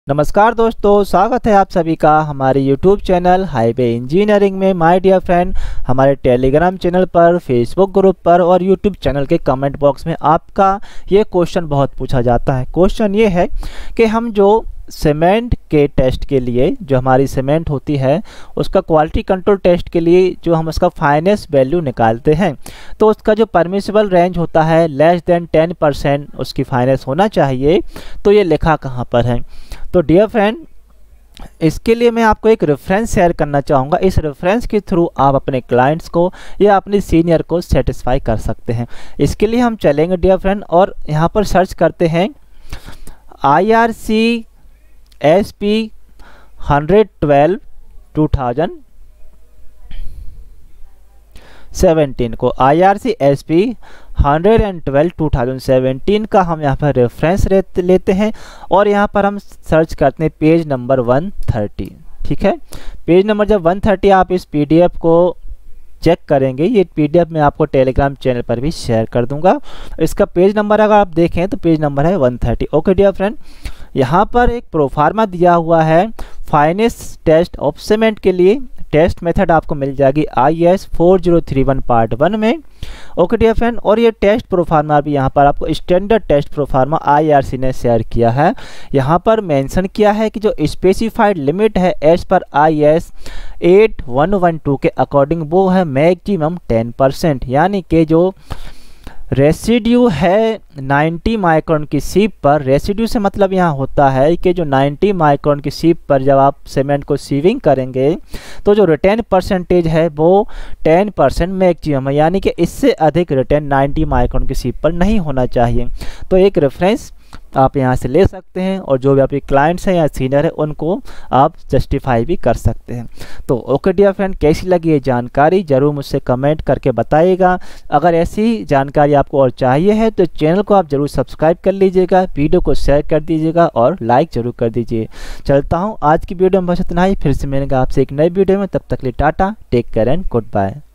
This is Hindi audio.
नमस्कार दोस्तों, स्वागत है आप सभी का हमारे YouTube चैनल हाईवे इंजीनियरिंग में। माय डियर फ्रेंड, हमारे टेलीग्राम चैनल पर, फेसबुक ग्रुप पर और YouTube चैनल के कमेंट बॉक्स में आपका ये क्वेश्चन बहुत पूछा जाता है। क्वेश्चन ये है कि हम जो सीमेंट के टेस्ट के लिए, जो हमारी सीमेंट होती है उसका क्वालिटी कंट्रोल टेस्ट के लिए जो हम उसका फाइनेंस वैल्यू निकालते हैं, तो उसका जो परमिसिबल रेंज होता है लेस देन 10% उसकी फाइनेंस होना चाहिए। तो ये लिखा कहाँ पर है? तो डियर फ्रेंड, इसके लिए मैं आपको एक रेफरेंस शेयर करना चाहूँगा। इस रेफरेंस के थ्रू आप अपने क्लाइंट्स को या अपने सीनियर को सेटिस्फाई कर सकते हैं। इसके लिए हम चलेंगे डियर फ्रेंड और यहाँ पर सर्च करते हैं IRC SP 112 2017 को, IRC SP 112 2017 का हम यहाँ पर रेफरेंस लेते हैं और यहाँ पर हम सर्च करते हैं पेज नंबर 130। ठीक है, पेज नंबर जब 130 आप इस PDF को चेक करेंगे, ये PDF मैं आपको टेलीग्राम चैनल पर भी शेयर कर दूंगा। इसका पेज नंबर अगर आप देखें तो पेज नंबर है 130। ओके डियर फ्रेंड, यहाँ पर एक प्रोफार्मा दिया हुआ है फाइनेंस टेस्ट ऑफ सीमेंट के लिए। टेस्ट मेथड आपको मिल जाएगी IS 4031 पार्ट 1 में। ओके डियर फ्रेंड, और ये टेस्ट प्रोफार्मा भी यहाँ पर आपको स्टैंडर्ड टेस्ट प्रोफार्मा IRC ने शेयर किया है। यहाँ पर मेंशन किया है कि जो स्पेसिफाइड लिमिट है एज पर IS 8112 के अकॉर्डिंग वो है मैक्सिमम 10%, यानी कि जो रेसिड्यू है 90 माइक्रोन की सीप पर। रेसिड्यू से मतलब यहाँ होता है कि जो 90 माइक्रोन की सीप पर जब आप सीमेंट को सीविंग करेंगे तो जो रिटेन परसेंटेज है वो 10% मैक्सिमम है, यानी कि इससे अधिक रिटेन 90 माइक्रोन की सीप पर नहीं होना चाहिए। तो एक रेफरेंस आप यहाँ से ले सकते हैं और जो भी आपके क्लाइंट्स हैं या सीनियर है उनको आप जस्टिफाई भी कर सकते हैं। तो ओके डियर फ्रेंड, कैसी लगी ये जानकारी ज़रूर मुझसे कमेंट करके बताइएगा। अगर ऐसी जानकारी आपको और चाहिए है तो चैनल को आप ज़रूर सब्सक्राइब कर लीजिएगा, वीडियो को शेयर कर दीजिएगा और लाइक ज़रूर कर दीजिए। चलता हूँ, आज की वीडियो में बस इतना ही। फिर से मिलेंगे आपसे एक नई वीडियो में, तब तक के लिए tata, take care and good bye.